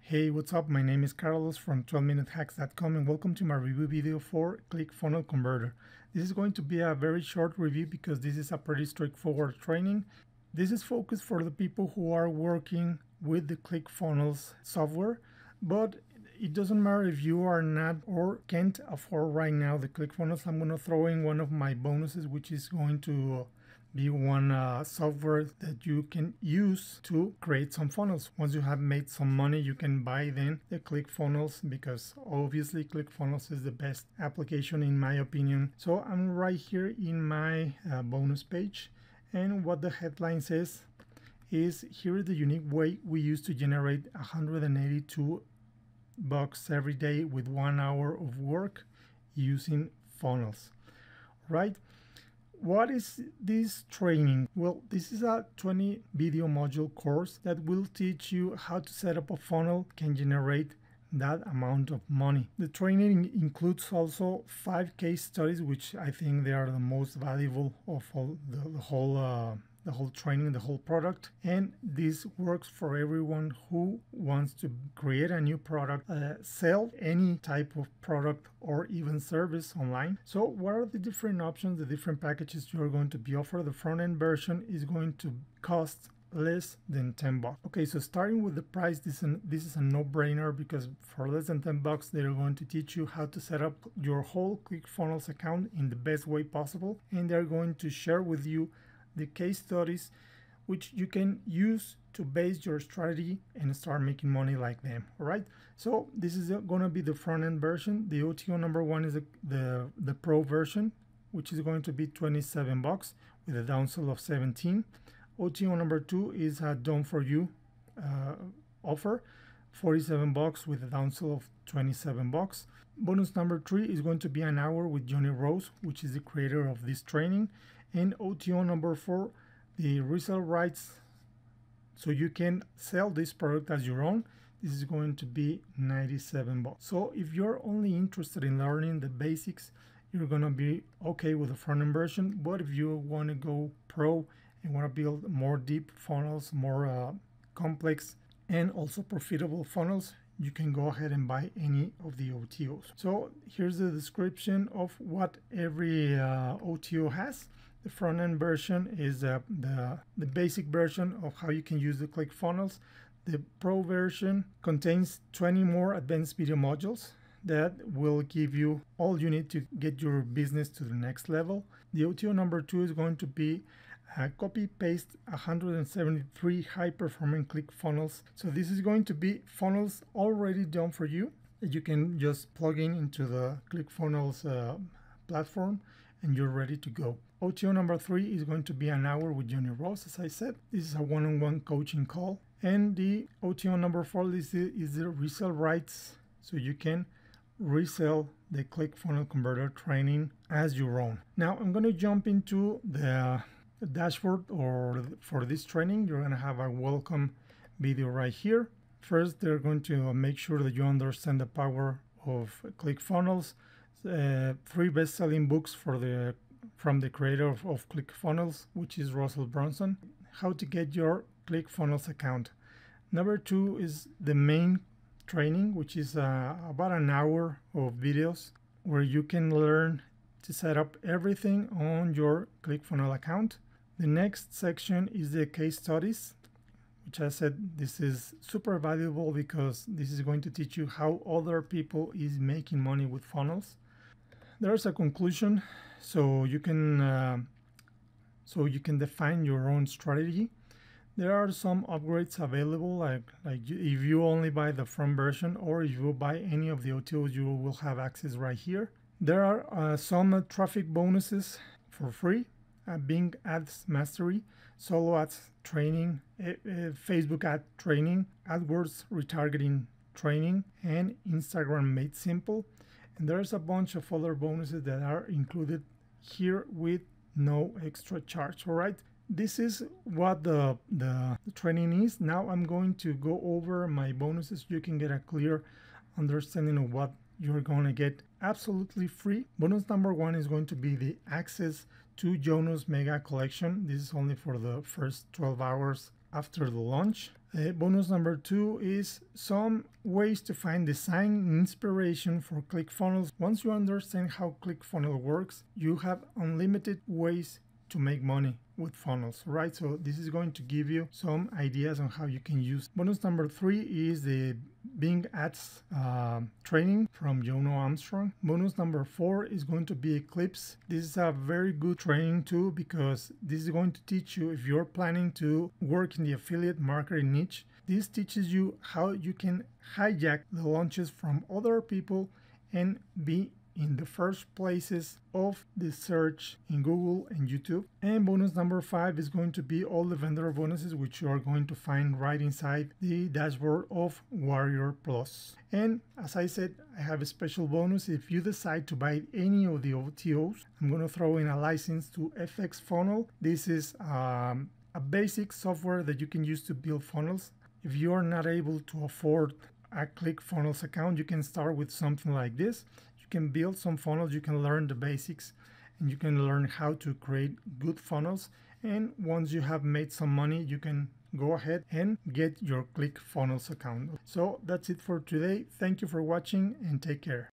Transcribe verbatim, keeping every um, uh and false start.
Hey, what's up? My name is Carlos from twelve minute hacks dot com and welcome to my review video for ClickFunnel Converter. This is going to be a very short review because this is a pretty straightforward training. This is focused for the people who are working with the ClickFunnels software, but it doesn't matter if you are not or can't afford right now the ClickFunnels. I'm going to throw in one of my bonuses, which is going to be one uh, software that you can use to create some funnels. Once you have made some money, you can buy then the ClickFunnels, because obviously ClickFunnels is the best application in my opinion. So I'm right here in my uh, bonus page, and what the headline says is, here is the unique way we use to generate one hundred eighty-two bucks every day with one hour of work using funnels. Right? What is this training? Well, this is a twenty video module course that will teach you how to set up a funnel can generate that amount of money. The training includes also five case studies, which I think they are the most valuable of all the, the whole uh, the whole training, the whole product. And this works for everyone who wants to create a new product, uh, sell any type of product or even service online. So what are the different options, the different packages you're going to be offered? The front end version is going to cost less than ten bucks. Okay, so starting with the price, this, an, this is a no-brainer, because for less than ten bucks, they're going to teach you how to set up your whole ClickFunnels account in the best way possible. And they're going to share with you the case studies which you can use to base your strategy and start making money like them. All right, so this is going to be the front end version. The O T O number one is the, the the pro version, which is going to be twenty-seven bucks with a downsell of seventeen. O T O number two is a done for you uh, offer, forty-seven bucks with a downsell of twenty-seven bucks. Bonus number three is going to be an hour with Johnny Rose, which is the creator of this training. And O T O number four, the resale rights, so you can sell this product as your own. This is going to be ninety-seven bucks. So if you're only interested in learning the basics, you're gonna be okay with the front end version. But if you want to go pro and want to build more deep funnels, more uh, complex and also profitable funnels, you can go ahead and buy any of the O T Os. So here's the description of what every uh, O T O has. The front end version is uh, the, the basic version of how you can use the ClickFunnels. The pro version contains twenty more advanced video modules that will give you all you need to get your business to the next level. The O T O number two is going to be uh, copy paste one hundred seventy-three high performing ClickFunnels. So this is going to be funnels already done for you that you can just plug in into the ClickFunnels uh, platform and you're ready to go. O T O number three is going to be an hour with Johnny Rose, as I said. This is a one-on-one coaching call. And the O T O number four is the, is the resale rights, so you can resell the ClickFunnel Converter training as your own. Now I'm going to jump into the, the dashboard or for this training. You're going to have a welcome video right here. First, they're going to make sure that you understand the power of ClickFunnels. Uh, three best-selling books for the from the creator of, of ClickFunnels, which is Russell Brunson. How to get your ClickFunnels account. Number two is the main training, which is uh, about an hour of videos where you can learn to set up everything on your ClickFunnels account. The next section is the case studies, which I said this is super valuable because this is going to teach you how other people is making money with funnels. There's a conclusion, so you can uh, so you can define your own strategy. There are some upgrades available, like like if you only buy the front version, or if you buy any of the O T Os, you will have access right here. There are uh, some uh, traffic bonuses for free: uh, Bing Ads Mastery, Solo Ads Training, uh, uh, Facebook Ad Training, AdWords Retargeting Training, and Instagram Made Simple. And there's a bunch of other bonuses that are included here with no extra charge. All right, this is what the, the, the training is. Now I'm going to go over my bonuses. You can get a clear understanding of what you're going to get absolutely free. Bonus number one is going to be the access to Jonas Mega Collection. This is only for the first twelve hours after the launch. Uh, bonus number two is some ways to find design inspiration for ClickFunnels. Once you understand how ClickFunnels works, you have unlimited ways to make money with funnels, right? So this is going to give you some ideas on how you can use. Bonus number three is the Bing Ads uh, training from Jono Armstrong. Bonus number four is going to be Eclipse. This is a very good training too, because this is going to teach you, if you're planning to work in the affiliate marketing niche, this teaches you how you can hijack the launches from other people and be in the first places of the search in Google and YouTube. And bonus number five is going to be all the vendor bonuses, which you are going to find right inside the dashboard of Warrior Plus. And as I said, I have a special bonus. If you decide to buy any of the O T Os, I'm going to throw in a license to F X Funnel. This is um, a basic software that you can use to build funnels. If you are not able to afford a ClickFunnels account, you can start with something like this. You can build some funnels, you can learn the basics, and you can learn how to create good funnels. And once you have made some money, you can go ahead and get your ClickFunnels account. So that's it for today. Thank you for watching and take care.